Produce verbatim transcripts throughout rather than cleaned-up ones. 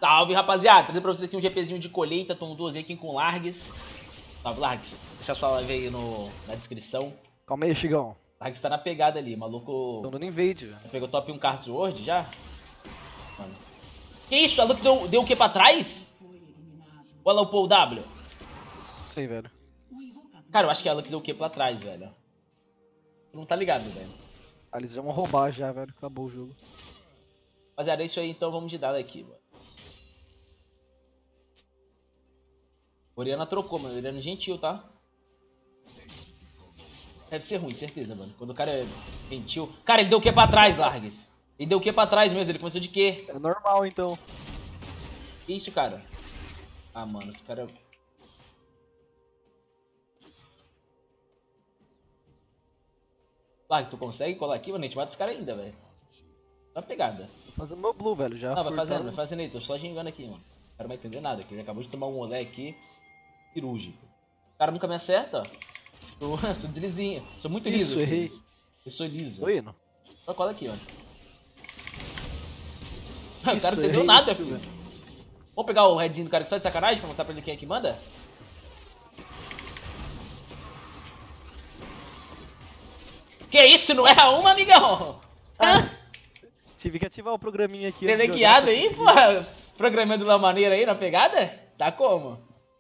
Salve, rapaziada. Trazendo pra vocês aqui um GPzinho de colheita. Tom duas aqui com Largues. Salve, Largues. Deixa sua live aí no, na descrição. Calma aí, Chigão. Largues tá na pegada ali, maluco. Tô dando invade, velho. Pegou top um Card Sword já? Mano. Que isso? A Lux deu, deu o que pra trás? Ou ela upou o W? Não sei, velho. Cara, eu acho que a Lux deu o que pra trás, velho. Tu não tá ligado, velho. Ah, eles já vão roubar já, velho. Acabou o jogo. Rapaziada, é isso aí, então vamos de dado aqui, mano. Oriana trocou, mano. Oriana gentil, tá? Deve ser ruim, certeza, mano. Quando o cara é gentil... Cara, ele deu o que pra trás, Largues? Ele deu o que pra trás mesmo? Ele começou de quê? É normal, então. Que isso, cara? Ah, mano, esse cara... Largues, tu consegue colar aqui, mano? A gente mata esse cara ainda, velho. Dá uma pegada. Tô fazendo meu blue, velho. Já. Não, vai furtando. fazendo, vai fazendo aí. Tô só gingando aqui, mano. O cara não vai entender nada, que ele acabou de tomar um olé aqui. Cirúrgico. O cara nunca me acerta, ó. Sou, sou deslizinho. Sou muito liso. Isso, errei. Filho. Eu sou liso. Tô indo. Só cola aqui, mano. Isso, o cara não entendeu errei nada, isso, filho. velho. Vamos pegar o headzinho do cara só de sacanagem pra mostrar pra ele quem é que manda? Que isso? Não erra uma, amigão? Ah, tive que ativar o programinha aqui. antes de Teleguiado jogar, aí, pra porra? Programando de uma maneira aí na pegada? Tá como?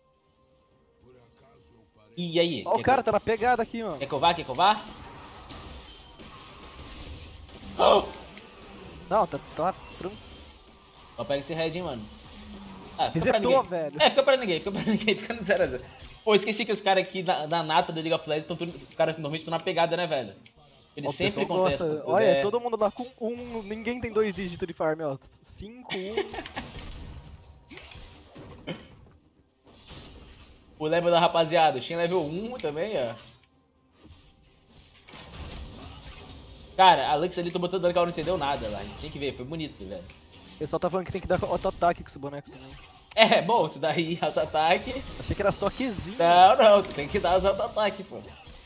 E aí? Ó, o quer cara que... tá na pegada aqui, mano. Quer que eu vá? Quer que eu vá? Oh! Não, tá, tá tranquilo. Só pega esse head, hein, mano. Ah, fica Resetou, pra ninguém. velho. É, fica pra ninguém, fica pra ninguém, fica no zero a zero. Pô, esqueci que os caras aqui da, da nata do League of Legends, tão tudo, os caras normalmente estão na pegada, né, velho? Eles Ó, o sempre pessoal gosta. contestam. Olha, é... todo mundo lá com um. Ninguém tem dois dígitos de farm, ó. Cinco, um. O level da rapaziada, o Shen level um também, ó. Cara, a Lux ali tomou tanto dano que ela não entendeu nada lá. A gente tinha que ver, foi bonito, velho. O pessoal tá falando que tem que dar auto-ataque com esse boneco também. É, bom, isso daí, auto-ataque. Achei que era só Qzinho. Não, não, tu tem que dar os auto-ataque, pô.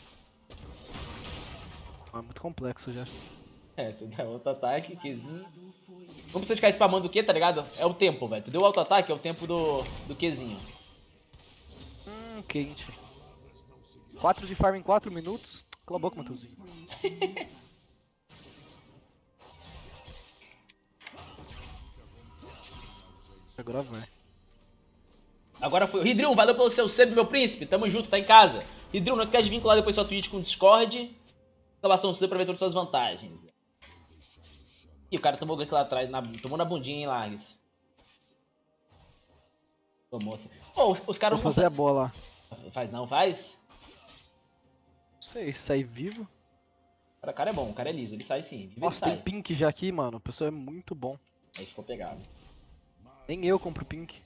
Ah, muito complexo já. É, você dá auto-ataque, Qzinho. Não precisa ficar spamando o Q, tá ligado? É o tempo, velho. Tu deu auto-ataque, é o tempo do, do Qzinho. Hum, quente. quatro de farm em quatro minutos? Cala a boca, Matheusinho. Agora vai. Agora foi. Hidrium, valeu pelo seu sebo, meu príncipe. Tamo junto, tá em casa. Hidrium, não esquece de vincular depois sua Twitch com o Discord. Instalação C pra ver todas as suas vantagens. Ih, o cara tomou gank lá atrás. Na... Tomou na bundinha, hein, Largues. Tomou assim. Pô, os, os caras Vou não fazer a conseguem. bola. Faz não, faz? Não sei, sair vivo? Cara, o cara é bom, o cara é liso, ele sai sim. Vive, Nossa, ele tem sai. pink já aqui, mano. O pessoal é muito bom. Aí ficou pegado. Nem eu compro pink.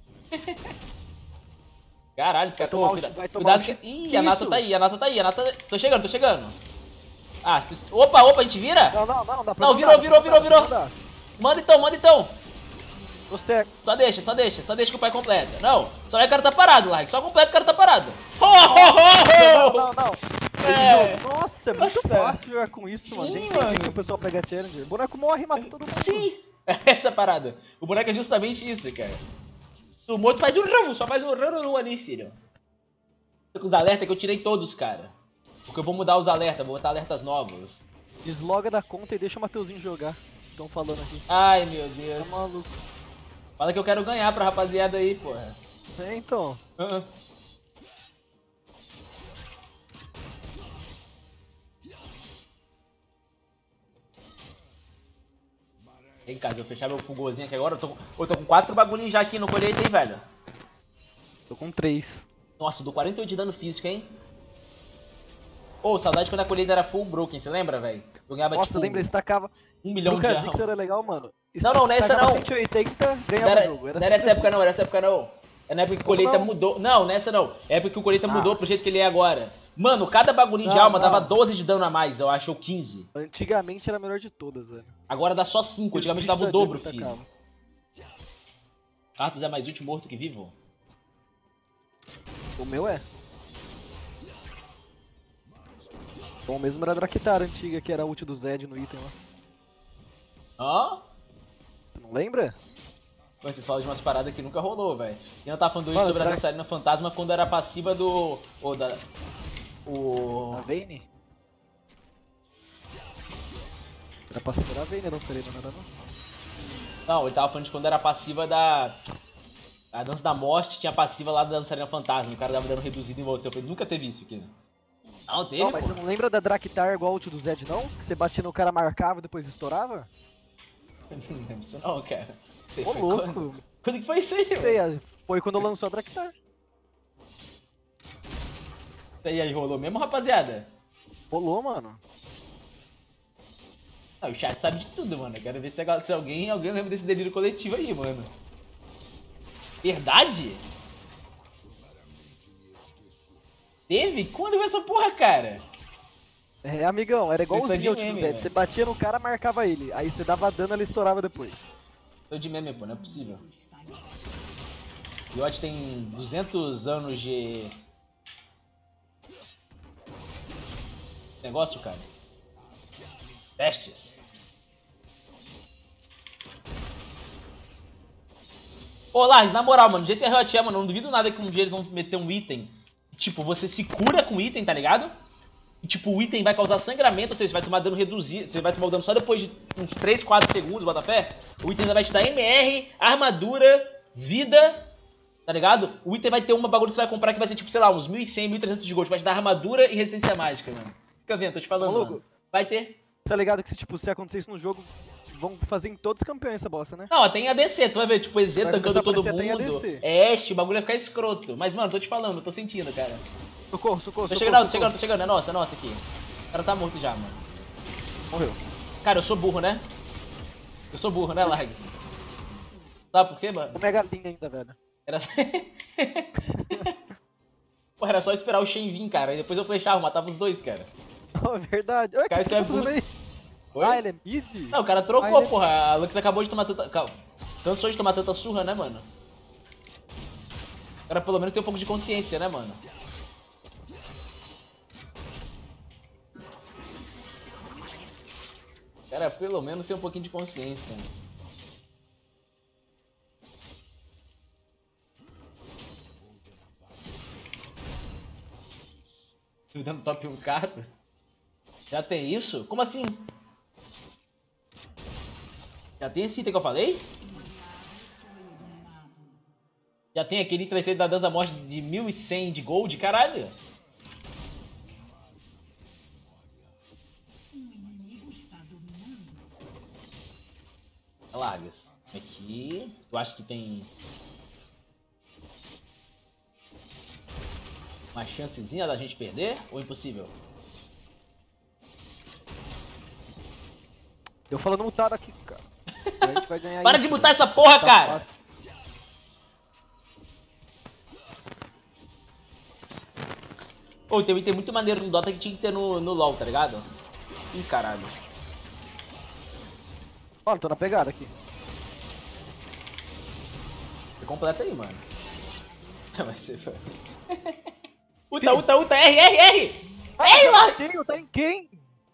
Caralho, esse cara Vai tomar tomou. o- Cuidado, vai tomar cuidado o que. chi- Ih, Que a Nata isso? tá aí, a Nata tá aí, a Nata. Tô chegando, tô chegando. Ah, se... opa, opa, a gente vira? Não, não, não, dá pra Não, mandar, virou, dá pra virou, virou, mandar, dá pra Manda então, manda então. mandar. Tô certo. Só deixa, só deixa, só deixa que o pai completa. Não, só é o cara tá parado, like. Só completa o cara tá parado. Oh, Não, oh, não, oh. não. É. Nossa, é muito Nossa. fácil jogar com isso, mano. Sim, Nem mano. tem que o pessoal pega Challenger. O boneco morre e mata todo mundo. Sim, essa parada. O boneco é justamente isso, cara. O morto faz um ramo, só faz um ramo ali, filho. Tô com os alertas que eu tirei todos, cara. Porque eu vou mudar os alertas, vou botar alertas novos. Desloga da conta e deixa o Matheusinho jogar. Estão falando aqui. Ai, meu Tá Deus. maluco. Fala que eu quero ganhar pra rapaziada aí, porra. É, então. Uh -uh. Em casa, eu vou fechar meu fugozinho aqui agora. Eu tô, eu tô com quatro bagulhinhos já aqui no colheita, hein, velho. Tô com três. Nossa, dou quarenta e oito de dano físico, hein. Ô, oh, saudade quando a colheita era full broken, você lembra, velho? Eu ganhava Nossa, tipo lembra, você tacava. um milhão No de Kha'Zix alma. era legal, mano. Não, não, nessa Tacava não. cento e oitenta, Não ganhava era, o jogo. não era sempre essa época assim. não, era essa época não. É na época que o colheita não? mudou. Não, nessa não. É época que o colheita Ah. mudou pro jeito que ele é agora. Mano, cada bagulhinho de Não, alma não. dava doze de dano a mais, eu acho, ou quinze. Antigamente era a melhor de todas, velho. Agora dá só cinco, antigamente Os dava o bichos da dobro, Jungle filho. tacavam. Arthur é mais útil morto que vivo? O meu é. Bom mesmo era a Draktar antiga, que era a ult do Zed no item lá. Hã? Tu não lembra? Mas vocês falam de umas paradas que nunca rolou, velho. E eu tava falando hoje Mano, sobre a será- dançarina fantasma quando era passiva do... Ou da... O... A Vayne? Era passiva da Vayne, não seria, não era não? Não, ele tava falando de quando era passiva da... A dança da morte tinha passiva lá da dançarina fantasma. O cara dava dano reduzido em você. Eu falei, nunca teve isso aqui. Não, teve, Não, mas pô. você não lembra da Draktar igual o ult do Zed, não? Que você batia no cara, marcava e depois estourava? Não lembro isso não, cara. Você Ô, foi louco. Quando? Quando que foi isso aí, Sei, mano? foi quando lançou a Draktar. Isso aí rolou mesmo, rapaziada? Rolou, mano. Ah, o chat sabe de tudo, mano. Eu quero ver se, se alguém, alguém lembra desse delírio coletivo aí, mano. Verdade? Teve? Quando foi essa porra, cara? É, amigão, era igual Vocês o estão de Zilt do meme, Zed. velho. Você batia no cara, marcava ele. Aí você dava dano, ele estourava depois. Tô de meme, pô, não é possível. Yacht tem duzentos anos de... negócio, cara. Testes. Ô, Lars, na moral, mano, do jeito que a Riot é, mano, não duvido nada que um dia eles vão meter um item. Tipo, você se cura com o item, tá ligado? E, tipo, o item vai causar sangramento, ou seja, você vai tomar dano reduzido, você vai tomar o dano só depois de uns três, quatro segundos, bota fé. O item ainda vai te dar M R, armadura, vida, tá ligado? O item vai ter uma bagulho que você vai comprar que vai ser, tipo, sei lá, uns mil e cem, mil e trezentos de gold, vai te dar armadura e resistência mágica, mano. Fica vendo, tô te falando, Maluco. mano. Vai ter. Tá ligado que se, tipo, se acontecer isso no jogo, vão fazer em todos os campeões essa bosta, né? Não, tem A D C, tu vai ver, tipo, E Z Vai tancando começar a todo aparecer até em mundo. A D C. É, Ashe, o bagulho vai ficar escroto. Mas, mano, tô te falando, eu tô sentindo, cara. Socorro, socorro, Tô socorro. chegando, tô socorro. chegando, tô chegando, é nossa, é nossa aqui. O cara tá morto já, mano. Morreu. Cara, eu sou burro, né? Eu sou burro, né, Lag? Sabe por quê, mano? O Mega Linha ainda, velho. Era... Pô, era só esperar o Shen vir, cara. E depois eu flechava, matava os dois, cara. Oh, é verdade. Olha, Cara, que tu é tá fazendo burro. aí? Oi? Ah, ele é mid? Não, o cara trocou, Ah, ele é- porra. A Lux acabou de tomar tanta... Calma. Cansou de tomar tanta surra, né, mano? O cara pelo menos tem um pouco de consciência, né, mano? O cara pelo menos tem um pouquinho de consciência. Me dando top um cartas? Já tem isso? Como assim? Já tem esse item que eu falei? Já tem aquele item que vai ser da dança da morte de mil e cem de gold? Caralho! Largas. Aqui. Tu acha que tem uma chancezinha da gente perder? Ou impossível? Eu falando mutado aqui, cara. A gente vai ganhar Para isso, de mutar velho. essa porra, Tá cara! fácil. Ô, tem um item muito maneiro no Dota que tinha que ter no, no LoL, tá ligado? Ih, caralho. Mano, tô na pegada aqui. Você completa aí, mano. Vai ser... Uta, uta, uta, R, R, R! R, lá! Quem? Tá em quem?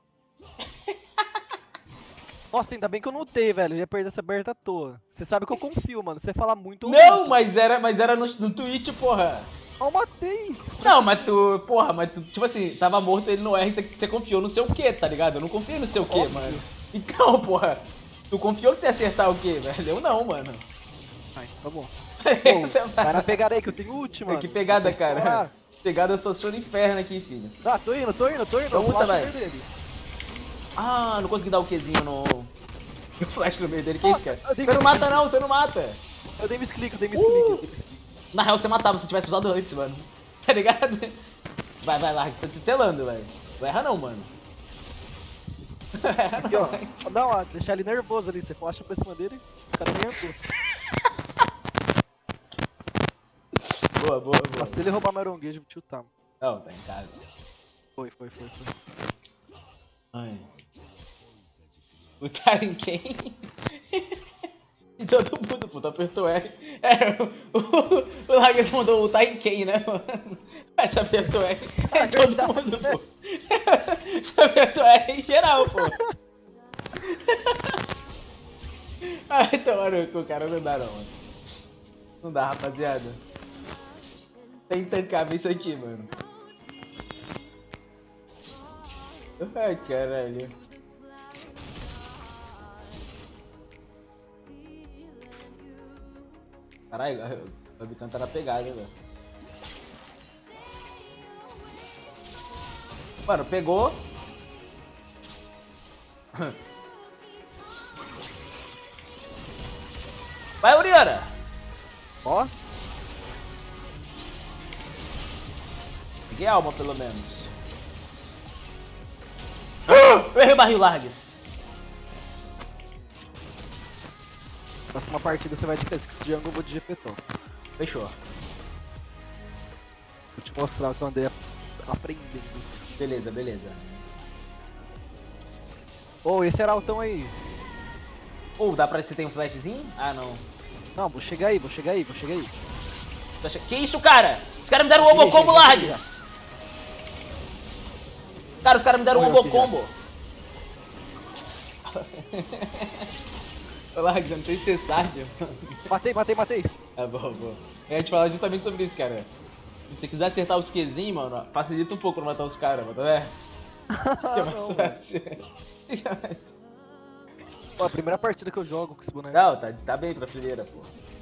Nossa, ainda bem que eu não lutei, velho. Eu ia perder essa aberta à toa. Você sabe que eu confio, mano. Você fala muito. eu Não, luto. mas era, mas era no, no Twitch, porra. Eu matei. Não, mas tu, porra, mas tu, tipo assim, tava morto ele no R, você, você confiou no seu quê, tá ligado? Eu não confiei no seu quê, Óbvio. mano. Então, porra, tu confiou que você ia acertar o quê, velho? Eu não, mano. Ai, tá bom. Você Pô, vai na pegada aí que eu tenho ult, mano. Que pegada, Vou cara. estourar. Pegada só sou no inferno aqui, filho. Tá, tô indo, tô indo, tô indo. Então luta, Flash vai. no meio dele. Ah, não consegui dar o Qzinho no... O flash no meio dele, que isso, cara? eu dei Você não que- mata não, você não mata. Eu dei misclick, eu dei Uh! misclick. eu dei misclick. Na real, você matava se tivesse usado antes, mano. Tá ligado? Vai, vai lá, tá te telando, velho. Não erra não, mano. Não erra Aqui, ó. não. Dá uma, deixar ele nervoso ali. Você flasha pra cima dele, o cara nem andou. Boa, boa, boa. Nossa, se ele roubar meu aronguejo, eu vou chutar. Mano. Não, tá em casa. Foi, foi, foi, foi. Ai. Botaram em quem? E todo mundo, pô, tu apertou R. É, o, o, o Lagas mandou lutar em quem, né, mano? Mas você apertou R. É, É todo verdade, mundo, né? pô. Você apertou R em geral, pô. Ai, tomara que o cara não dá não, mano. Não dá, rapaziada. Tem tancável isso aqui, mano. Ai, caralho. Caralho, o Webcam tá na pegada, velho. Mano, pegou. Vai, Oriana! Ó. Peguei alma, pelo menos. Eu errei o barril, Largues. Próxima partida você vai de Kha'Zix Jungle, eu vou de G P top. Fechou. Vou te mostrar o que eu andei aprendendo. Beleza, beleza. Ô, oh, esse era altão aí. Ou oh, dá pra você ter um flashzinho? Ah, não. Não, vou chegar aí, vou chegar aí, vou chegar aí. Que isso, cara? Os caras me deram um Ombo Combo, Largues. Cara, os caras me deram um Ombo Combo. Largues, eu não sei se você sabe, mano. Matei, matei, matei. É bom, bom. Eu ia te falar justamente sobre isso, cara. Se você quiser acertar os Qzinhos, mano, facilita um pouco pra matar os caras, mano, tá vendo? Fica mais fácil. Fica mais... Pô, a primeira partida que eu jogo com esse boneco. Não, tá, tá bem pra primeira, pô.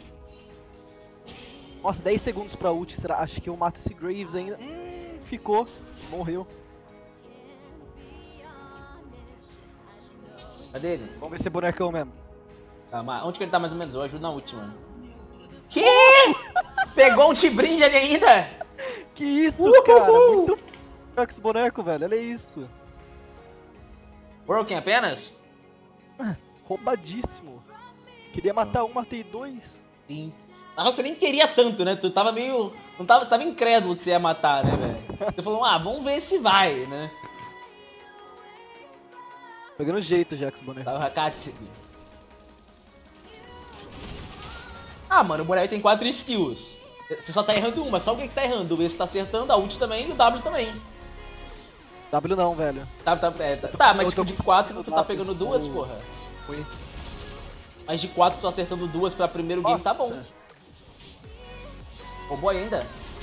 Nossa, dez segundos pra ult, será? Acho que eu mato esse Graves ainda. Hum, ficou. Morreu. Cadê ele? Vamos ver se é bonecão mesmo. Calma, onde que ele tá mais ou menos? Eu ajudo na última. Que? Pegou um T-Brinde ali ainda? Que isso, Uhul! cara? Muito f*** esse boneco, velho. Olha isso. Broken apenas? Roubadíssimo. Queria matar um, matei dois. Sim. Mas você nem queria tanto, né? Tu tava meio... Não tava, você tava incrédulo que você ia matar, né, velho? Você falou, ah, vamos ver se vai, né? Pegando jeito já com esse boneco. Tava Hakatsu. Ah, mano, o boneco tem quatro skills. Você só tá errando uma, só o que que tá errando? O B você tá acertando, a ult também e o W também. W não, velho. Tá, tá, é, tá, tá mas tipo, de quatro tu tá pegando duas, porra. Foi. Mas de quatro tu tá acertando duas pra primeiro game, tá bom. Ô, boy ainda.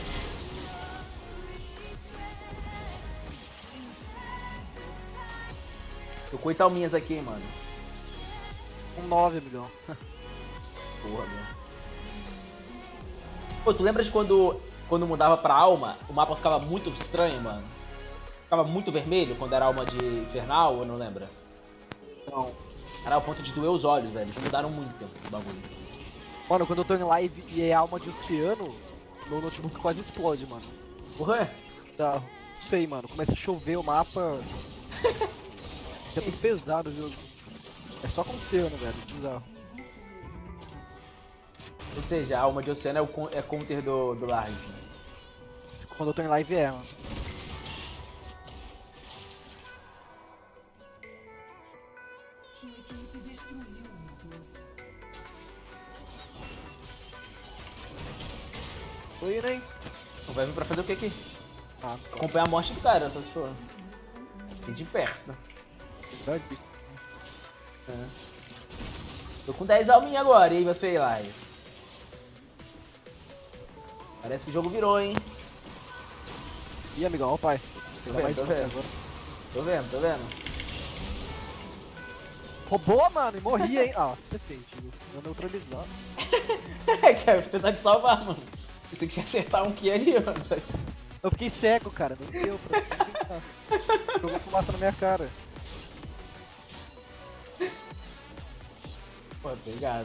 Tô com oito alminhas aqui, mano. Um nove, amigão. Porra, meu. Pô, tu lembra de quando, quando mudava pra alma, o mapa ficava muito estranho, mano? Ficava muito vermelho quando era alma de infernal, ou não lembra? Não. Era ao ponto de doer os olhos, velho. Eles mudaram muito o bagulho. Mano, quando eu tô em live e é alma de oceano, meu notebook quase explode, mano. Porra! Tá, não sei, mano. Começa a chover o mapa. Fica tudo pesado o jogo. É só com oceano, velho. Bizarro. Ou seja, a alma de oceano é o con é counter do, do Large. Quando eu tô em live é, mano. Tô indo, hein? Vai vir pra fazer o que aqui? Ah, Acompanhar a morte do cara, só se for. E de perto. verdade. É. Tô com dez alminhas agora, e aí você, Elias? Parece que o jogo virou, hein? Ih, amigão, ó o pai. Tô vendo, tô vendo. Agora. Tô vendo, tô vendo. Roubou, mano, e morri, hein? Ah, perfeito. Vou neutralizar. Cara, apesar de salvar, mano. Pensei que você ia acertar um que ali, mano. Eu fiquei cego, cara. Não deu pra tentar. Jogou fumaça na minha cara. Pô, pegada.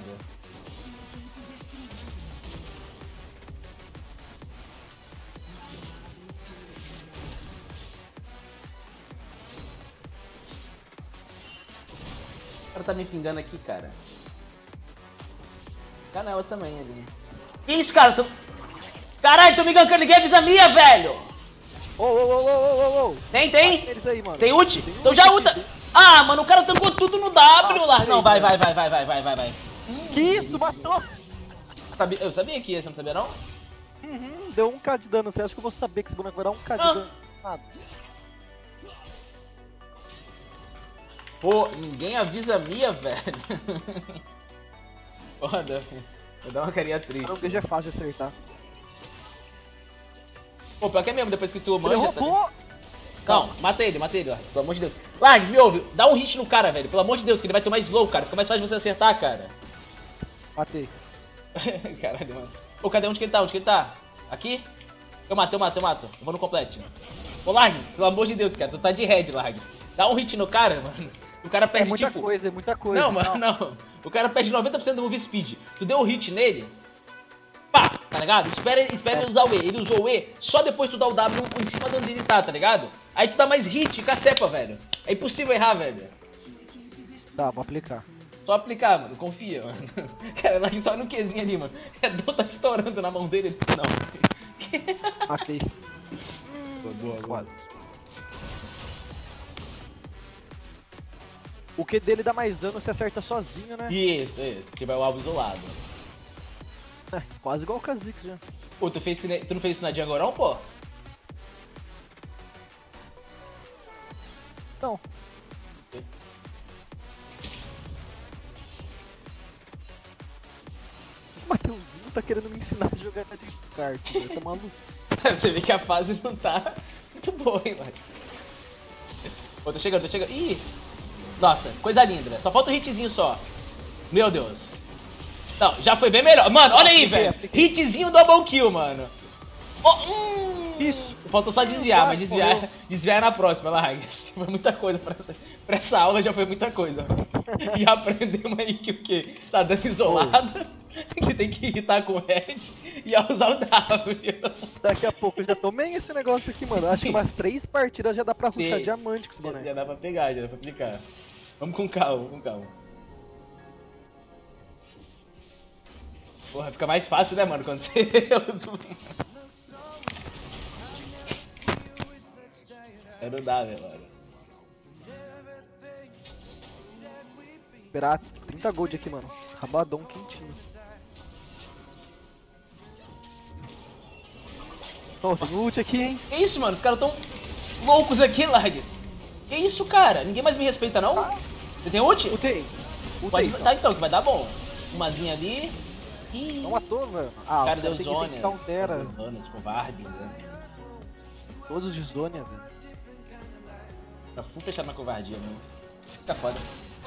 O cara tá me pingando aqui, cara. Canela também ali. Que isso, cara? Tô... Caralho, tô me gankando, ninguém avisa minha, velho! Ô, ô, ô, ô, ô, ô, ô! Tem, tem? Eles aí, mano. Tem ult? Tem Então ult, já ulta! tem- Ah, mano, o cara tancou tudo no W lá. sei, Não, vai, vai, velho. vai, vai, vai, vai, vai, vai. Que isso, matou? Sabia- Eu sabia que ia, você não sabia não? Uhum, deu um K de dano. Você acha que eu vou saber que esse boneco vai dar um K de Ah. dano? Nada. Pô, ninguém avisa a Mia, velho. Foda, Vou dar uma carinha triste. O Gaze é fácil de acertar. Pô, pior que é mesmo, depois que tu Ele manja... Tá... roubou! Não, mata ele, mata ele, Largs, pelo amor de Deus. Largs, me ouve, dá um hit no cara, velho, pelo amor de Deus, que ele vai ter mais slow, cara. Fica mais fácil de você acertar, cara. Matei. Caralho, mano. Pô, cadê onde que ele tá? Onde que ele tá? Aqui? Eu mato, eu mato, eu mato. Eu vou no complete. Ô, Largs, pelo amor de Deus, cara, tu tá de head, Largs. Dá um hit no cara, mano. O cara perde, É muita tipo... coisa, é muita coisa. Não, mano, não. O cara perde noventa por cento do move speed. Tu deu o hit nele, pá, tá ligado? Espera, espera ele usar o E. Ele usou o E, só depois tu dá o W em cima de onde ele tá, tá ligado? Aí tu dá mais hit e cacepa, velho. É impossível errar, velho. Tá, vou aplicar. Só aplicar, mano. Confia, mano. Cara, lá só no Qzinho ali, mano. A dor tá estourando na mão dele. Não. Matei. Boa, boa, boa. O Q dele dá mais dano se acerta sozinho, né? Isso, isso. Que vai o alvo isolado. É, quase igual o Kha'Zix já. Pô, tu, fez, tu não fez isso na Django, pô? Não. O Mateuzinho tá querendo me ensinar a jogar de kart, ele tá maluco. Você vê que a fase não tá muito boa, hein, mano. Pô, tô chegando, tô chegando. Ih! Nossa, coisa linda, velho. Só falta um hitzinho só. Meu Deus. Não, já foi bem melhor. Mano, olha aí, velho. Hitzinho double kill, mano. Oh, hum. Isso. Faltou só desviar, mas desviar, desviar na próxima, Largas. Foi muita coisa pra essa, pra essa aula, já foi muita coisa. E aprendemos aí que o quê? Tá dando isolada, que tem que irritar com o Red e a usar o W. Daqui a pouco eu já tomei esse negócio aqui, mano. Acho que umas três partidas já dá pra rushar Sim. diamante com esse Já, boneco. já dá pra pegar, já dá pra aplicar. Vamos com calma, vamos com calma. Porra, fica mais fácil, né, mano, quando você usa o... É, não dá, né, mano. Esperar trinta gold aqui, mano. Rabadão quentinho. Ó, tem ult aqui, hein? Que isso, mano? Os caras tão loucos aqui, Largs. Que isso, cara? Ninguém mais me respeita, não? Você tem ult? Ultei. Pode... Ultei. Tá, então, que vai dar bom. Umazinha ali. Ih, Não matou, velho. Ah, o cara os deu caras têm que zonas. inventar um Tera. Deu zonas, covardes, né? Todos de Zônia, velho. Tá full fechado na covardia, mano. Fica foda.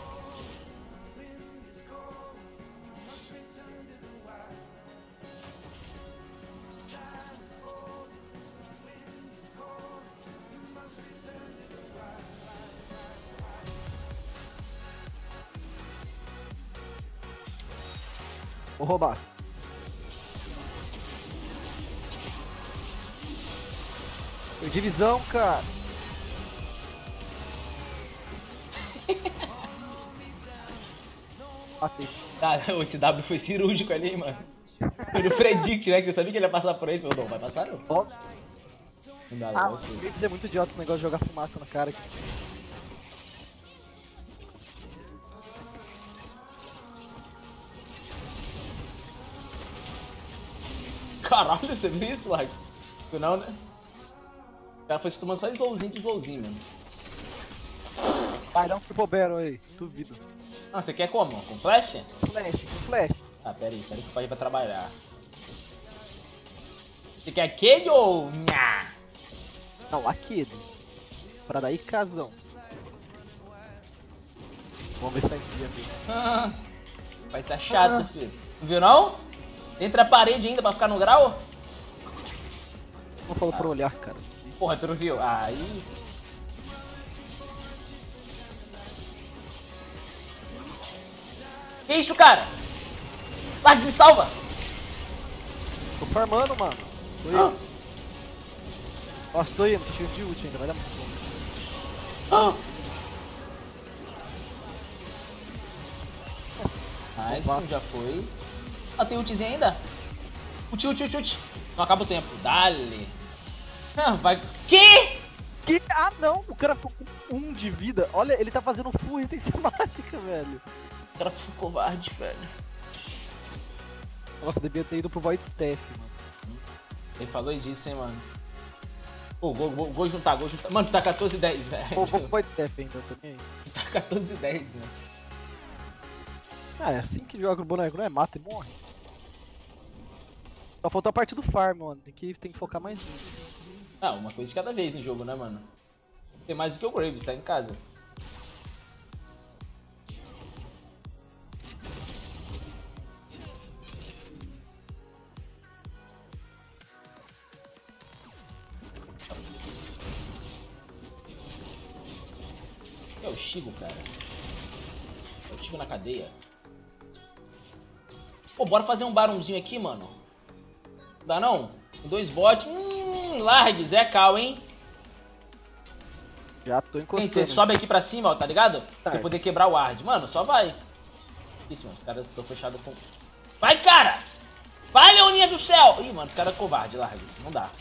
Vou roubar. Perdi visão, cara. Matei. Tá, esse W foi cirúrgico ali, hein, mano. Foi no predict, né? Que você sabia que ele ia passar por aí. Você falou, não, vai passar não. Ó. Não dá, Ah, não. o Graves é muito idiota esse negócio de jogar fumaça no cara aqui. Caralho, você viu isso, Largs? Tu não, né? O cara foi se tomando só slowzinho de slowzinho, mano. Vai dar um triple battle aí, duvido. Ah, você quer como? Com flash? Flash, com flash. Ah, pera aí, pera aí que o pai vai trabalhar. Você quer aquele ou... Nha? Não, aquele. Pra daí casão. Vamos ver se tá em dia, filho. Ah, vai tá chato, Ah. filho. Não viu não? Entra a parede ainda pra ficar no grau? Não falou pra olhar, cara. Porra, tu não viu? Aí... Que isso, cara? Largs, me salva! Tô farmando, mano. Tô indo. Ah. Nossa, tô indo, tô cheio de ult ainda, vai dar muito bom. Ah. Nice, Opa. já foi. Ah, tem ultzinho ainda? Ult, ult, ult, ult. Não acaba o tempo. Dale. Ah, vai... Que? Que? Ah, não! O cara ficou com um de vida. Olha, ele tá fazendo full resistência mágica, velho. O cara foi covarde, velho. Nossa, devia ter ido pro Void Staff, mano. Ele falou disso, hein, mano. Pô, vou, vou, vou juntar, vou juntar. Mano, tá quatorze a dez, velho. Vou, vou pro Void Staff ainda também. Tá quatorze a dez, né? Ah, é assim que joga o boneco, não é? Mata e morre. Só faltou a parte do farm, mano. Tem que, tem que focar mais nisso. Ah, uma coisa de cada vez no jogo, né, mano? Tem mais do que o Graves, tá em casa. É o Shigo, cara. É o Shigo na cadeia. Pô, bora fazer um barãozinho aqui, mano. Não dá não? Com dois bots. Hum, largue, Zé Cal, hein? Já tô encostando. Gente, você sobe aqui pra cima, ó, tá ligado? Pra Tá. você poder quebrar o ward. Mano, só vai. Isso, mano, os caras estão fechados com... Vai, cara! Vai, Leoninha do céu! Ih, mano, os caras é covarde, largue. Não dá.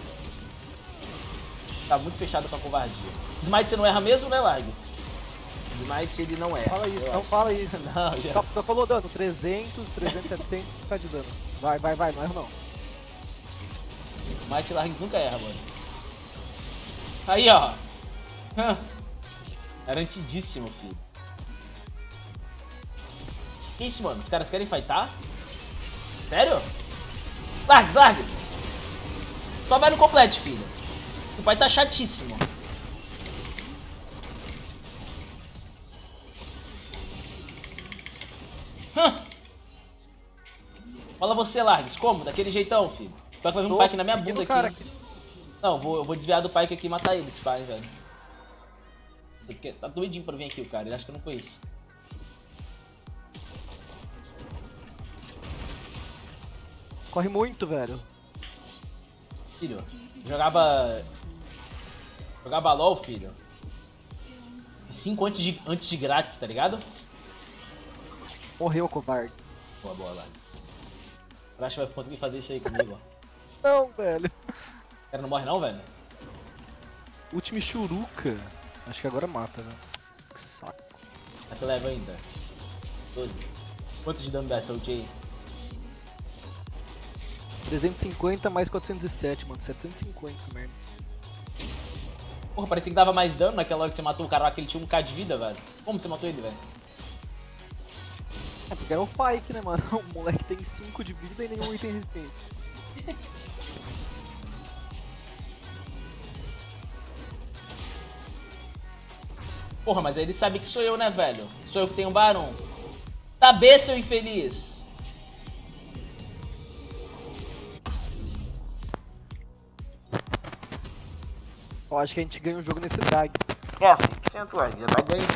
Tá muito fechado pra covardia. Smite você não erra mesmo, né, largue? Smite ele não erra. Fala isso, eu não acho. fala isso. Não, já... Só, só falou dano, trezentos, trezentos e setecentos fica de dano. Vai, vai, vai, não erra não. Smite largue nunca erra, mano. Aí, ó. Hã. Garantidíssimo, filho. Que isso, mano? Os caras querem fightar? Sério? Largues, largues. Só vai no complete, filho. O pai tá chatíssimo. Hã. Fala você, Largues. Como? Daquele jeitão, filho. Só que vai vir um Pyke na minha bunda aqui. Cara, Não, eu vou, eu vou desviar do Pyke aqui e matar ele, esse pai, velho. Porque tá doidinho pra vir aqui o cara, ele acha que eu não conheço. corre muito, velho. Filho, jogava... Jogava LOL, filho. cinco antes de, antes de grátis, tá ligado? Morreu, covarde. Boa, boa, lá. Eu acho que vai conseguir fazer isso aí comigo, ó. Não, velho. O cara não morre não, velho? Último churuca. Acho que agora mata, velho. Que saco. Mas você leva ainda. doze. Quanto de dano dá essa ult aí? trezentos e cinquenta mais quatrocentos e sete, mano. setecentos e cinquenta, essa merda. Porra, parecia que dava mais dano naquela hora que você matou o cara lá, que ele tinha um K de vida, velho. Como você matou ele, velho? É porque era o Pyke, né, mano? O moleque tem cinco de vida e nenhum item resistente. Porra, mas aí ele sabe que sou eu, né, velho? Sou eu que tenho o Barão. Tá B, seu infeliz! Eu acho que a gente ganha o jogo nesse drag. É, cem por cento, ué. Já vai ganhar.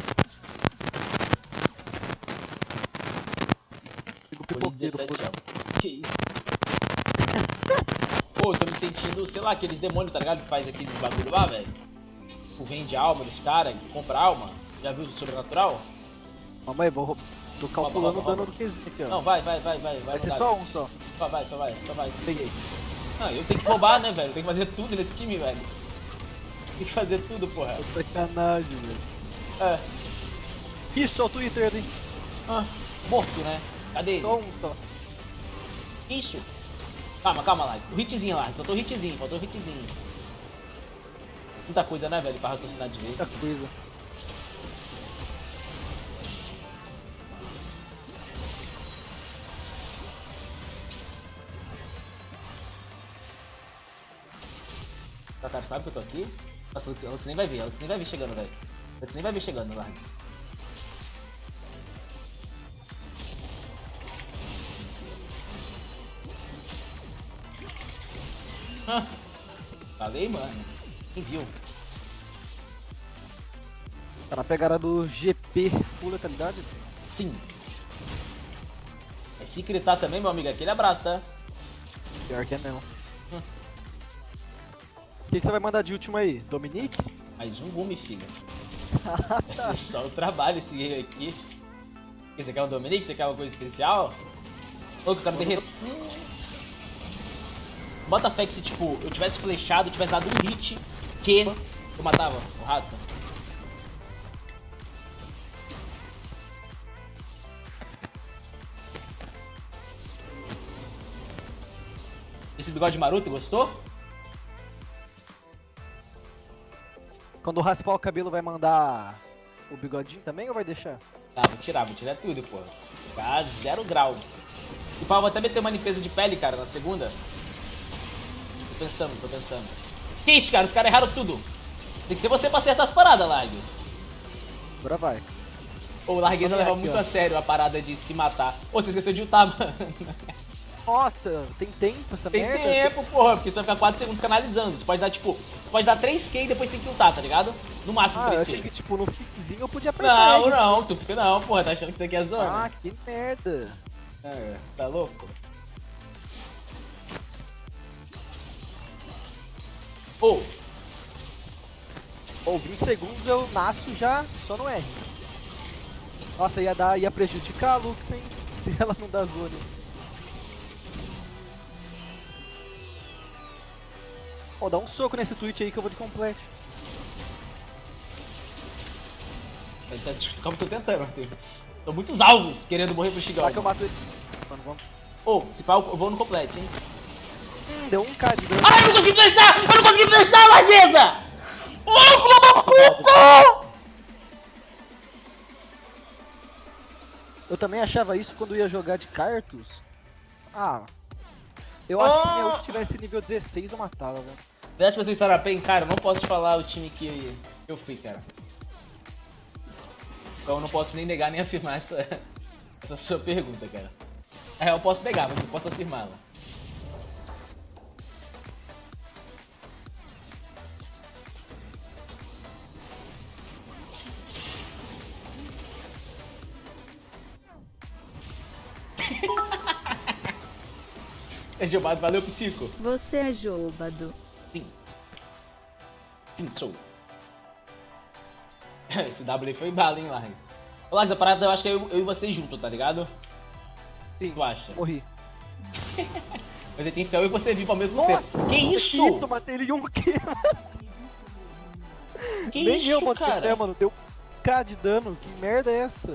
Fico Foi pipoqueiro, dezessete foda. anos. Que isso? Pô, eu tô me sentindo, sei lá, aqueles demônios, tá ligado? Que faz aqueles bagulho lá, velho. Tipo, vende alma dos caras, compra alma. Já viu o Sobrenatural? Calma aí, vou... tô calculando Rouba, o dano rouba, do Qzinho aqui, ó. Não, vai, vai, vai, vai. Vai ser mandar. só um só. Só vai, só vai, só vai. Peguei. Ah, eu tenho que roubar, né, velho? Eu tenho que fazer tudo nesse time, velho. Tem que fazer tudo, porra. Tô sacanagem, velho. É. Isso, ó o Twitter ali. Ah, morto, né? Cadê ele? Só um só. Isso. Calma, calma, Lages. O hitzinho, Lages. Faltou o hitzinho, faltou o hitzinho. Muita coisa, né, velho, pra raciocinar de vez. Muita coisa. Tá, cara, sabe que eu tô aqui? Nossa, a Lux nem vai ver, a Lux nem vai ver chegando, velho. A Lux nem vai ver chegando, Lages. Ah, falei, mano. Quem viu? Tá na pegada do G P full letalidade? Sim. É se gritar também, meu amigo. Aquele abraço, tá? Pior que é não. Hum. O que, que você vai mandar de último aí? Dominique? Mais um gume, filho. Vai ser só o trabalho esse game aqui. Você quer um Dominique? Você quer uma coisa especial? Ô, que eu quero derreter. Bota fé que se, tipo, eu tivesse flechado, eu tivesse dado um hit, que eu matava o rato. Esse bigode maroto, gostou? Quando raspar o cabelo vai mandar o bigodinho também ou vai deixar? Tá, vou tirar, vou tirar tudo, pô. Ficar zero grau. O pá, eu vou até meter uma limpeza de pele, cara, na segunda. Tô pensando, tô pensando. Que isso, cara? Os caras erraram tudo. Tem que ser você pra acertar as paradas, Largues. Agora vai. Ô, o Largueza leva muito a sério a parada de se matar. Ô, você esqueceu de ultar, mano. Nossa, tem tempo essa Tem merda? tempo, porra, porque você vai ficar quatro segundos canalizando. Você pode dar, tipo, você pode dar três Q e depois tem que ultar, tá ligado? No máximo Ah, eu três Q. achei que, tipo, no fitzinho eu podia apertar. Não, não, tu fica não, porra, tá achando que isso aqui é zona? Ah, que merda. É, tá louco? Ô, Ou vinte segundos eu nasço já só no R. Nossa, ia dar, ia prejudicar a Lux, hein? Se ela não dá zone. Ó, dá um soco nesse tweet aí que eu vou de complete. calma, tô tentando, Arthur. Tô muitos alvos querendo morrer pro Shigão. Será que eu mato ele? Mano, vamos. Ô, se pá, eu vou no complete, hein? Hum, deu um K de dano. Ai, eu não consegui flechar! Eu não consegui flechar, Largueza! Ô, filho da puta! Eu também achava isso quando ia jogar de Cartus. Ah, eu acho que se minha ult tivesse nível dezesseis eu matava, velho. Você acha que você estará bem? Cara, eu não posso te falar o time que eu fui, cara. Então eu não posso nem negar nem afirmar essa, essa sua pergunta, cara. Na real, eu posso negar, mas eu posso afirmá-la. É jogado, valeu, Psico. Você é jôbado. Sim. Sim, sou. Esse W aí foi bala, hein, Larry? Ô, Larry, a parada eu acho que é eu, eu e você junto, tá ligado? Sim, Tu acha? morri. Mas ele tem que ficar eu e você vivo ao mesmo Nossa, tempo. Que isso? Eu matei ele em um Q. Que Nem isso, eu matei cara? até, mano. Deu um K de dano. Que merda é essa?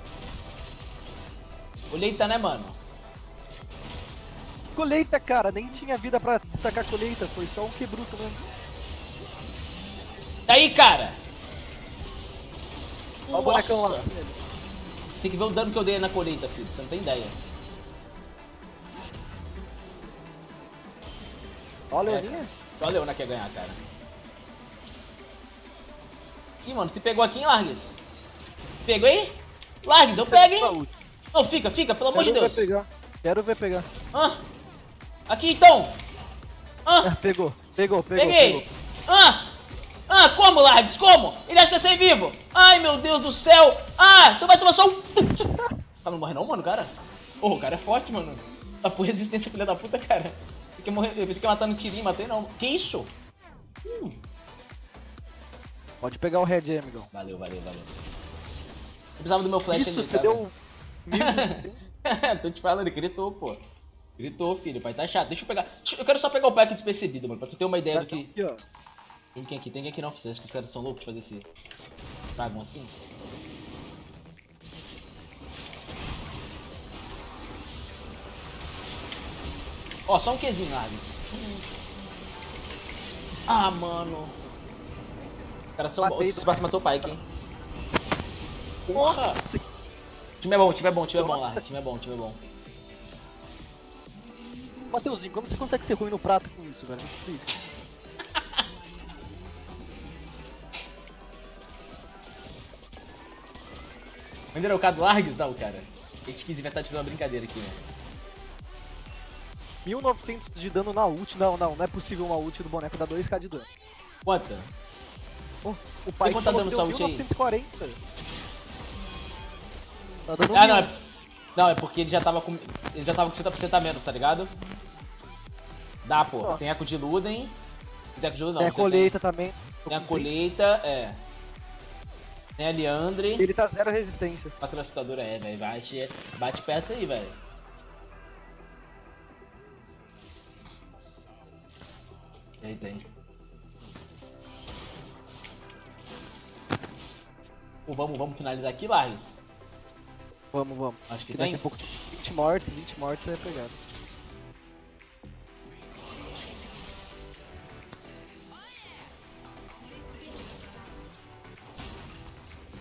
Colheita, né, mano? Colheita, cara. Nem tinha vida pra destacar colheita. Foi só um Q bruto mesmo. E aí, cara? Olha o bonecão lá. Nossa. Tem que ver o dano que eu dei na colheita, filho. Você não tem ideia. Olha a É, Leoninha. só a Leona quer ganhar, cara. Ih, mano, se pegou aqui, hein, Largues? Pegou aí? Largues, eu pego, hein? Não, fica, fica, pelo amor de Quero Deus. ver pegar. Quero ver pegar. Ah, aqui então. Ah, Ah, pegou. Pegou, pegou, peguei. pegou. Ah, ah, como, Largues? Como? Ele acha que é sem vivo. Ai, meu Deus do céu. Ah, tu vai tomar só um... Ah, não morre não, mano, cara? Porra, o cara é forte, mano. Tá por resistência, filha da puta, cara. Eu morrer, eu pensei que ia matar no tirinho, matei não. Que isso? Hum. Pode pegar o red aí, amigão. Valeu, valeu, valeu. Eu precisava do meu flash Isso, ali, você sabe? deu mil de resistência. Tô te falando, ele gritou, pô. Gritou, filho, pai, tá chato. Deixa eu pegar. Eu quero só pegar o pack despercebido, mano, pra tu ter uma ideia do que. Aqui, ó. Tem quem aqui, tem quem aqui não. Vocês acham que os caras são loucos de fazer esse. Tragam assim? Ó, só um Qzinho, Largus. Ah, mano. Os caras são bons. Matei Esse do- Sebastião matou o Pike, hein? Nossa! Time é bom, time é bom, time é bom, Nossa. lá. Time é bom, time é bom. Mateuzinho, como você consegue ser ruim no prato com isso, velho? Me explica. Venderam o K do Largus? Não, cara. A gente quis inventar de fazer uma brincadeira aqui, né? mil e novecentos de dano na ult. Não, não, não é possível uma ult do boneco dar dois K de dano. Quanta? Oh, o pai quanto tá dando deu sua ult aí? mil novecentos e quarenta. Tá dando Ah, mil. não, é... não, é porque ele já tava com. Ele já tava com cinquenta por cento a menos, tá ligado? Dá, pô. Ó. Tem eco de Luden. Tem eco de Luden, não. Tem a você colheita também. Tem, tem a colheita, é. Tem a Leandre. Ele tá zero resistência. Passa a assustadora, é, velho. Bate, bate peça aí, velho. E aí, tem. Pô, vamos, vamos finalizar aqui, Largus? Vamos, vamos. Acho que Que daqui tem. a pouco vinte mortes, vinte mortes é pegado.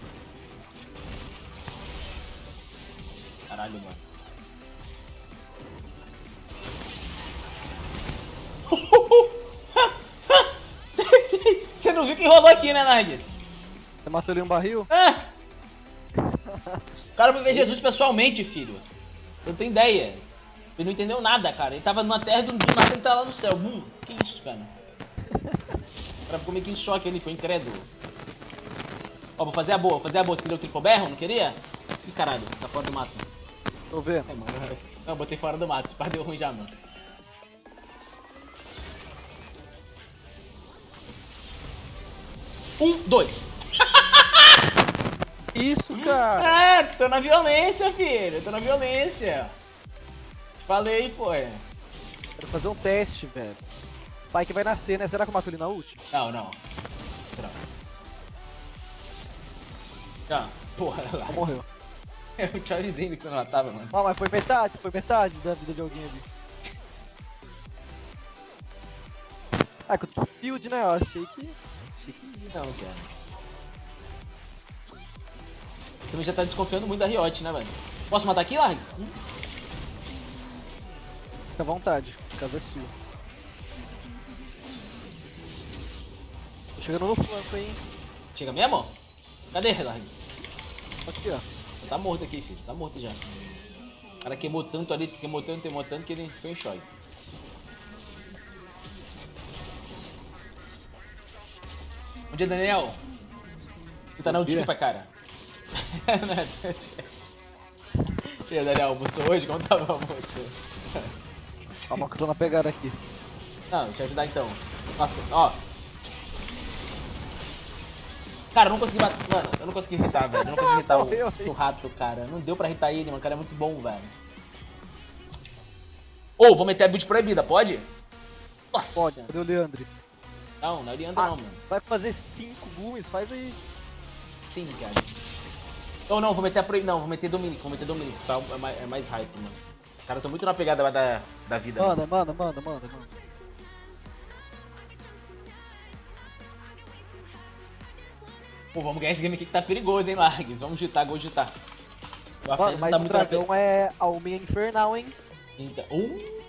Caralho, mano. Você não viu quem rolou aqui, né, Nargues? Você matou ele um barril? Ah! O cara foi ver Jesus pessoalmente, filho. Eu não tenho ideia. Ele não entendeu nada, cara. Ele tava numa terra e do nada ele tá lá no céu. Bum. Que isso, cara? O cara ficou meio que em choque ali, ficou incrédulo. Ó, vou fazer a boa, vou fazer a boa. Você queria o triple berro? Não queria? Ih, caralho, tá fora do mato. Tô vendo. É, mano. Não, botei fora do mato. Esse par deu ruim já, mano. Um, dois. Isso, cara. Ah, tô na violência, filho. Tô na violência. Falei, pô. Quero fazer um teste, velho. Pai que vai nascer, né? Será que eu mato ele na ult? Não, não. Não. Tá, porra, lá. Não morreu. Eu te avisei que você não matava, mano. Não, mas foi metade, foi metade da vida de alguém ali. Ah, que eu field, né? Eu achei que... Achei que ia. Não, cara. Você também já tá desconfiando muito da Riot, né, velho? Posso matar aqui, Larry? Hum? Fica à vontade, a casa é sua. Tô chegando no flanco, hein? Chega mesmo? Cadê, Larry? Aqui, ó. Tá morto aqui, filho. Tá morto já. O cara queimou tanto ali, queimou tanto, queimou tanto que ele ficou em choque. Bom dia, Daniel. Tu tá não, desculpa, cara. E aí, Daniel, almoçou hoje? Como tava o almoço? Calma que eu tô na pegada aqui. Não, deixa eu ajudar então. Nossa, ó. Cara, eu não consegui bater. Mano, eu não consegui irritar, velho. Eu não consegui irritar o, o rato, cara. Não deu pra irritar ele, mano. O cara é muito bom, velho. Ô, oh, vou meter a build proibida, pode? Nossa. Pode, cadê o Leandre? Não, não é o Leandro Ah, não, mano. vai fazer cinco booms, faz aí. Sim, cara. Ou não, vou meter a proibida. Não, vou meter Dominic, vou meter Dominic. Tá? É mais, é mais hype, mano. Cara, eu tô muito na pegada da, da vida. Manda, manda, manda, manda, manda. Pô, vamos ganhar esse game aqui que tá perigoso, hein, Largues. Vamos digitar, gol digitar. Mano, mas tá o muito dragão na... é Almeia Infernal, hein? Então... Uh!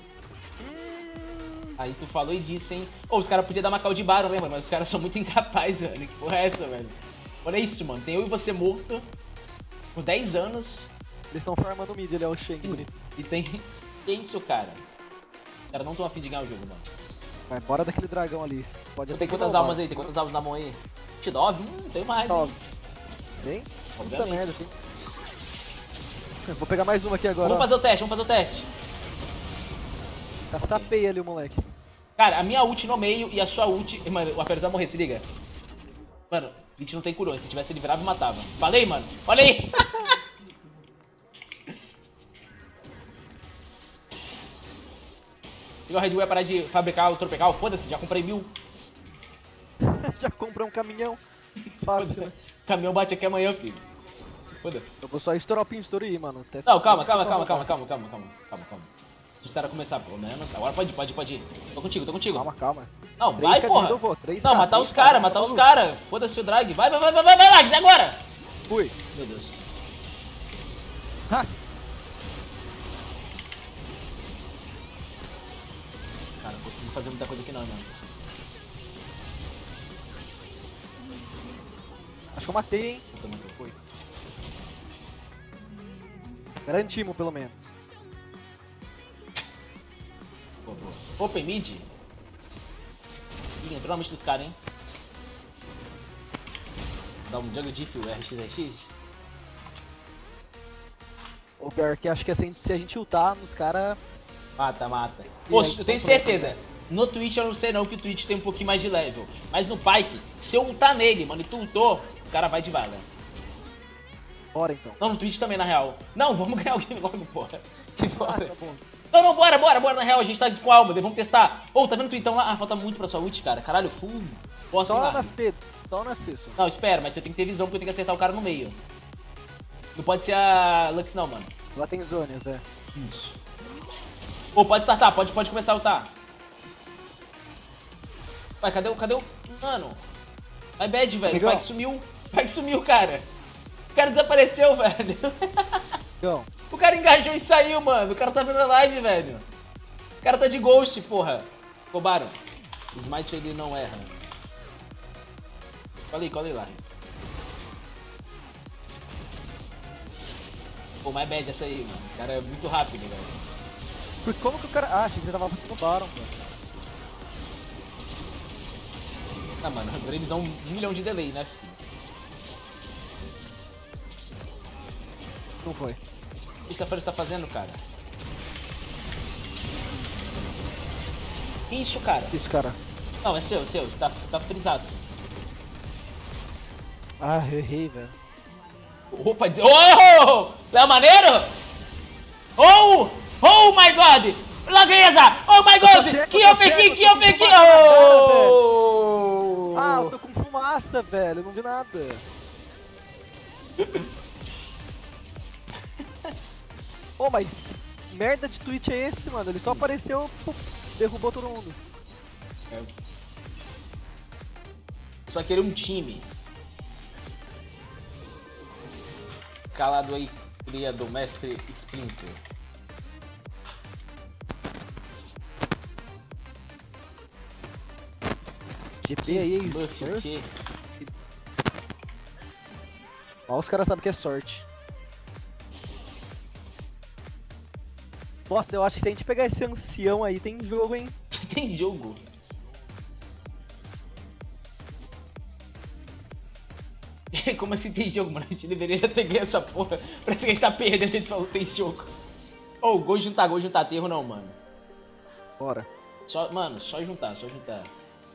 Aí tu falou e disse, hein? Ô, oh, os caras podiam dar uma call de Baron, lembra? Mas os caras são muito incapazes, velho. Que porra é essa, velho? Olha isso, mano. Tem eu e você morto por dez anos. Eles estão farmando o mid, ele é o Shen, bonito. E tem... Que isso, cara? Os caras não tão afim de ganhar o jogo, mano. Vai, bora daquele dragão ali. Pode Tem quantas almas aí? Tem quantas almas na mão aí? Te nove? Hum, tem mais, hein? Tem? Puta Obviamente. merda, tem. Vou pegar mais uma aqui agora. Vamos ó. fazer o teste, vamos fazer o teste. Tá sapeia ali o moleque. Cara, a minha ult no meio e a sua ult... Mano, o Aperos vai morrer, se liga. Mano, a gente não tem coroa. Se tivesse ele virava, me matava. Falei, mano. Olha aí. O Red Bull vai parar de fabricar o Tropical? Foda-se, já comprei mil. Já comprou um caminhão. Fácil, né? Caminhão bate aqui amanhã, filho. Foda-se. Eu vou só estourar o pinstory aí, mano. Até Não, calma, calma, calma, calma, calma, calma, calma, calma, calma. Deixa os caras começar, pelo menos. Agora pode ir, pode ir, pode ir. Tô contigo, tô contigo. Calma, calma. Não, Três vai, K porra. eu vou, três Não, K, matar três os K, caras, tá matar os maluco? caras. Foda-se o drag. Vai, vai, vai, vai, vai, vai, Lags, agora! Fui. Meu Deus. Ha! Cara, não consigo fazer muita coisa aqui não, mano. Acho que eu matei, hein? Puta, mano, foi. Garantimos, pelo menos. Boa, boa. Open mid? Ih, entrou na mente dos caras, hein? Dá um jungle diff, o R X R X. O pior que acho que assim, se a gente ultar nos caras... Mata, mata. E Pô, aí, eu tenho então, certeza. pronto, No Twitch eu não sei não, que o Twitch tem um pouquinho mais de level. Mas no Pyke, se eu ultar nele, mano, e tu ultou, o cara vai de vaga. Bora então. Não, no Twitch também, na real. Não, vamos ganhar o game logo, porra. Que Ah, foda. tá bom. Não, não, bora, bora, bora, na real, a gente tá com alma, vamos testar. Ô, oh, tá vendo o tweetão lá? Ah, falta muito pra sua ult, cara. Caralho, full. Posso Só lá. nascer, só nascer, só. Não, espera, mas você tem que ter visão porque eu tenho que acertar o cara no meio. Não pode ser a Lux não, mano. Lá tem zonas, é. Isso. Ô, oh, pode startar, pode, pode começar a ultar. Vai, cadê o, cadê o... Mano. Vai bad, velho. Amigão. Vai que sumiu. Vai que sumiu, cara. O cara desapareceu, velho. Então, O cara engajou e saiu, mano. O cara tá vendo a live, velho. O cara tá de ghost, porra. Roubaram. O Smite ele não erra. Cola aí, cola aí lá. Pô, mais bad essa aí, mano. O cara é muito rápido, velho. Por como que o cara... Ah, achei que ele tava no Baron, mano. Ah, mano, agora eles dão um milhão de delay, né, filho? Não foi. O que essa Fera tá fazendo, cara? Que isso, cara? Isso, cara. Não, é seu, é seu. Tá, tá frisaço. Ah, eu errei, velho. Opa, dizer... Oh! Léo Maneiro? Oh! Oh my god! Lagreza! Oh my god! Que eu peguei, que eu peguei! Oh! Ah, eu tô com fumaça, velho. Eu não vi nada. Pô, mas que merda de tweet é esse, mano? Ele só apareceu, puf, derrubou todo mundo. É. Só queria um time. Calado aí, cria do mestre Splinter. G P aí, é Smurf, o isso. quê? Ó, os caras sabem que é sorte. Nossa, eu acho que se a gente pegar esse ancião aí, tem jogo, hein? Tem jogo. Como assim tem jogo, mano? A gente deveria já ter ganho essa porra. Parece que a gente tá perdendo, a gente falou tem jogo. Ô, oh, gol juntar, gol juntar aterro não, mano. Bora. Só, mano, só juntar, só juntar.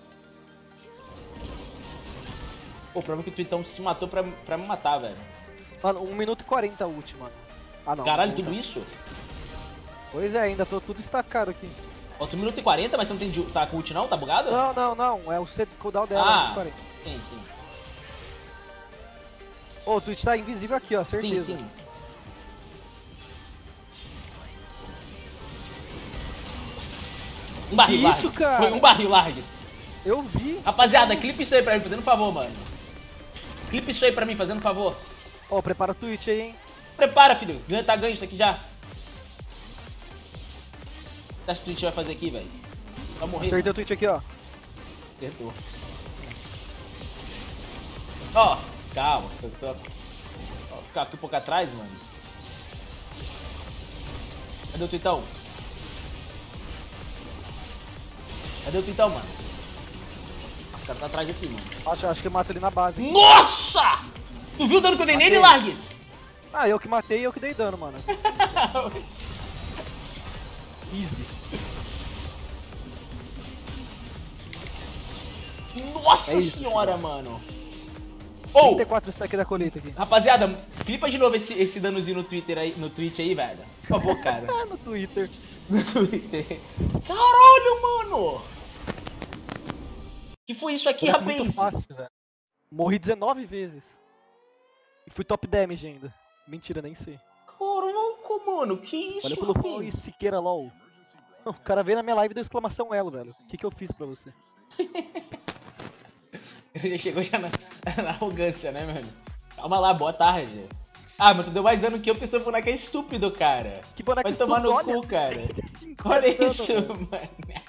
Pô, prova que o Twittão se matou pra, pra me matar, velho. Mano, um minuto e quarenta a ult, mano. Ah, não. Caralho, não tudo tá. isso? Pois é, ainda tô tudo estacado aqui. Falta um minuto e quarenta, mas você não tem de, tá com ult não? Tá bugado? Não, não, não. É o C cooldown dela, Ah, um minuto e quarenta. sim, sim. Ô, o Twitch tá invisível aqui, ó, certeza. Sim, sim. Um barril Que Largues. isso, cara? Foi um barril Largues. Eu vi. Rapaziada, clipe isso aí pra mim, fazendo um favor, mano. Clipe isso aí pra mim, fazendo um favor. Ó, prepara o Twitch aí, hein. Prepara, filho. Ganha, tá ganho isso aqui já. O que você acha que o Twitch vai fazer aqui, velho? Vai morrer. Acertei o Twitch aqui, ó. Acertou. Ó, calma. Tô, tô... Ó, ficar aqui um pouco atrás, mano. Cadê o Twitão? Cadê o Twitão, mano? Nossa, o cara tá atrás aqui, mano. Acho, acho que eu mato ele na base. hein. Nossa! Tu viu o dano que eu dei nele, Largues? Ah, eu que matei e eu que dei dano, mano. Easy. Nossa É isso, senhora, mano. Ou, trinta e quatro stack da colheita aqui. rapaziada, clipa de novo esse, esse danozinho no Twitter aí, no Twitch aí, velho. Por favor, cara. Ah, no Twitter. No Twitter. Caralho, mano! Que foi isso aqui, É rapaz? muito fácil, velho. Morri dezenove vezes. E fui top damage ainda. Mentira, nem sei. Caraca, mano, que isso, Olha pelo follow e rapaz? Siqueira LOL. O cara veio na minha live e deu exclamação elo, velho. O que que eu fiz pra você? Ele já chegou já na, na arrogância, né, mano? Calma lá, boa tarde. Ah, mas tu deu mais dano que eu, porque seu boneco é estúpido, cara. Que boneco Vai tomar no estúpido, cu, cara. cinquenta Olha dano, isso, velho. mano.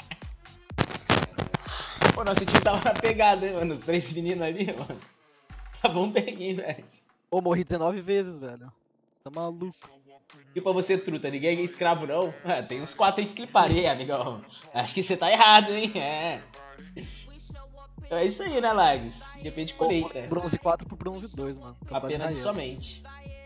Pô, nosso time tava na pegada, hein, mano. Os três meninos ali, mano. Tá bom bem, velho. Pô, morri dezenove vezes, velho. Tá maluco. E pra você, truta, ninguém é escravo, não? Ah, tem uns quatro aí que cliparei, amigão. Acho que você tá errado, hein? É. Então é isso aí, né, Lags? Depende de Pô, colheita. bronze quatro pro bronze dois, mano. Tô quase Apenas e raiando. somente.